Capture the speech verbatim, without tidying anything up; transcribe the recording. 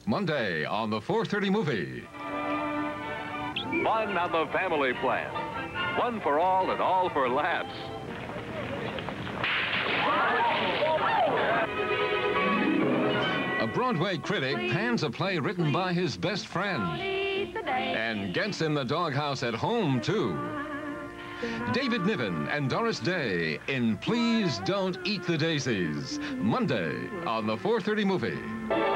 Monday on the four thirty movie. Fun on the family plan. One for all and all for laughs. A Broadway critic pans a play written by his best friend and gets in the doghouse at home, too. David Niven and Doris Day in Please Don't Eat the Daisies, Monday on the four thirty movie.